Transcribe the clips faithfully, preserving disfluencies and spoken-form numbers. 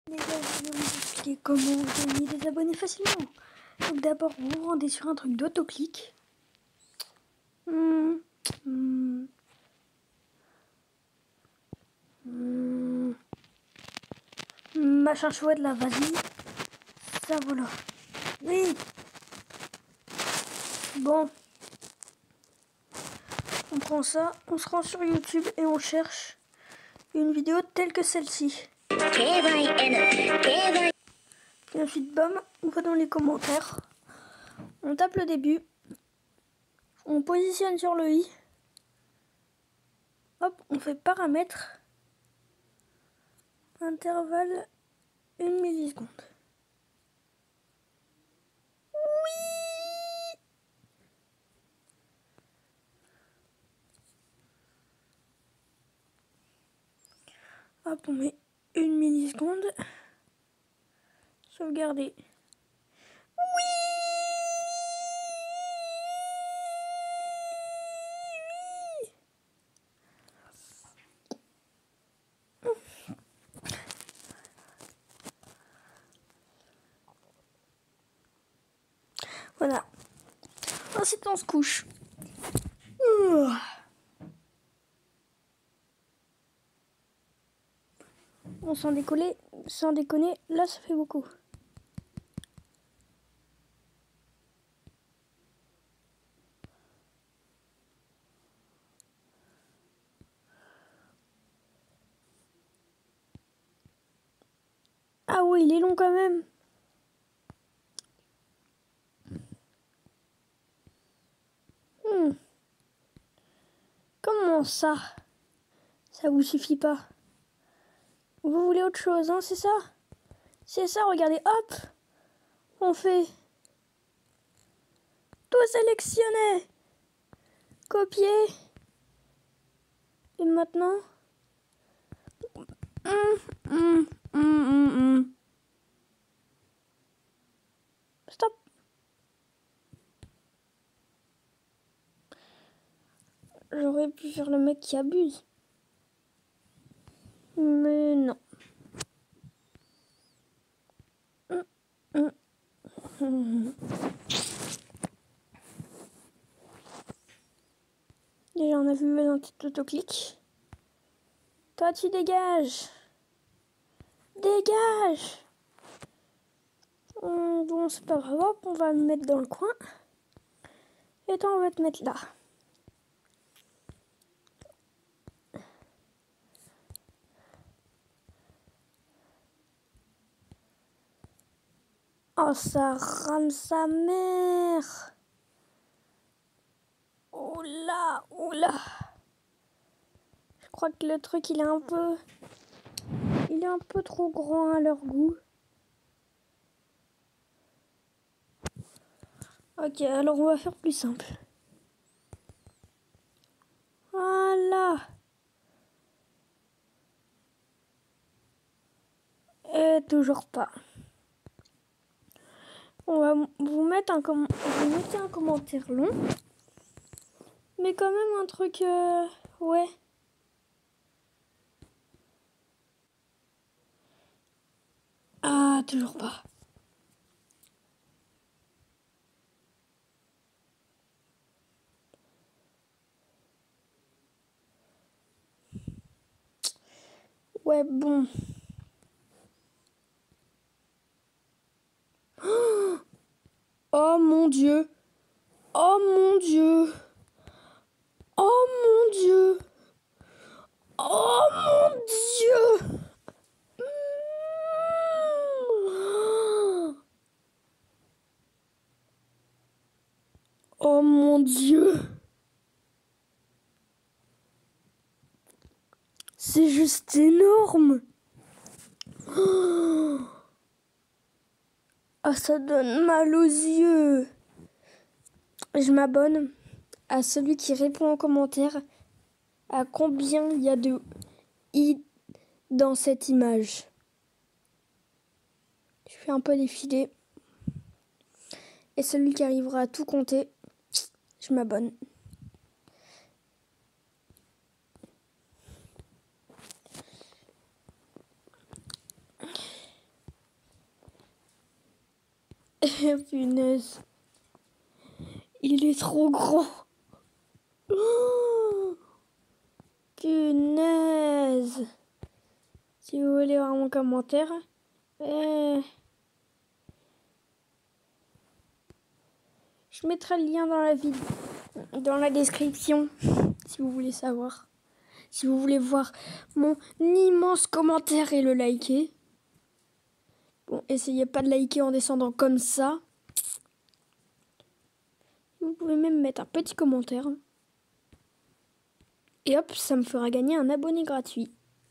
Les gars, je vais vous expliquer comment gagner des abonnés facilement. Donc d'abord, vous vous rendez sur un truc d'autoclic. Mmh. Mmh. Mmh. Machin chouette là, vas-y. Ça voilà. Oui. Bon. On prend ça, on se rend sur YouTube et on cherche une vidéo telle que celle-ci. Et ensuite, bam, on va dans les commentaires. On tape le début. On positionne sur le i. Hop, on fait paramètres. Intervalle une milliseconde. Oui. Hop, on met une milliseconde. Sauvegarder. Oui. Voilà. Ensuite, on se couche. On s'en décoller, sans déconner, là ça fait beaucoup. Ah oui, il est long quand même. Hmm. Comment ça? Ça vous suffit pas? Vous voulez autre chose, hein, c'est ça? C'est ça, regardez, hop! On fait tout sélectionner, copier. Et maintenant, hum, hum, hum, hum, hum. Stop. J'aurais pu faire le mec qui abuse. Mais non. Hum, hum, hum. Déjà, on a vu un petit autoclic. Toi, tu dégages. Dégage. Hum, bon, c'est pas grave. Hop, on va le mettre dans le coin. Et toi, on va te mettre là. Oh, ça rame sa mère. Oula, oula. Je crois que le truc, il est un peu... Il est un peu trop grand à leur goût. Ok, alors on va faire plus simple. Voilà. Et toujours pas. On va vous mettre un, com vous mettez un commentaire long. Mais quand même un truc... Euh... Ouais. Ah, toujours pas. Ouais, bon. Oh mon Dieu. Oh mon Dieu. Oh mon Dieu. Oh mon Dieu. Oh mon Dieu. C'est juste énorme. Ah, ça donne mal aux yeux. Je m'abonne à celui qui répond en commentaire à combien il y a de i dans cette image. Je fais un peu défiler. Et celui qui arrivera à tout compter, je m'abonne. Punaise. Il est trop grand. Oh, punaise. Si vous voulez voir mon commentaire, euh, je mettrai le lien dans la vidéo, dans la description, si vous voulez savoir. Si vous voulez voir mon immense commentaire et le liker. Bon, essayez pas de liker en descendant comme ça. Vous pouvez même mettre un petit commentaire. Et hop, ça me fera gagner un abonné gratuit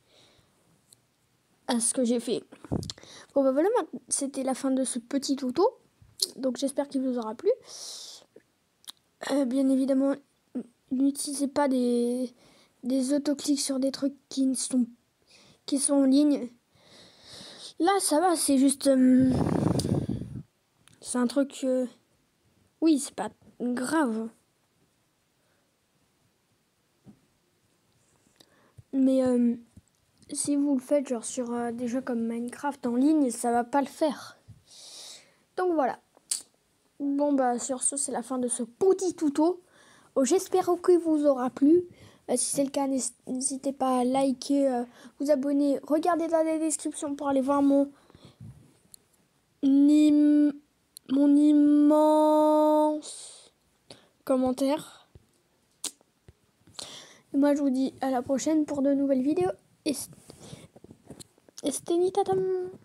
à ce que j'ai fait. Bon bah voilà, c'était la fin de ce petit tuto. Donc j'espère qu'il vous aura plu. Euh, bien évidemment, n'utilisez pas des, des autoclics sur des trucs qui, ne sont, qui sont en ligne. Là, ça va, c'est juste... Euh, c'est un truc... Euh, oui, c'est pas grave. Mais euh, si vous le faites genre sur euh, des jeux comme Minecraft en ligne, ça va pas le faire. Donc voilà. Bon bah sur ce, c'est la fin de ce petit tuto. Oh, j'espère qu'il vous aura plu. Euh, si c'est le cas, n'hésitez pas à liker, euh, vous abonner. Regardez dans la description pour aller voir mon, im... mon immense commentaire. Et moi, je vous dis à la prochaine pour de nouvelles vidéos. Et c'était Nitatam.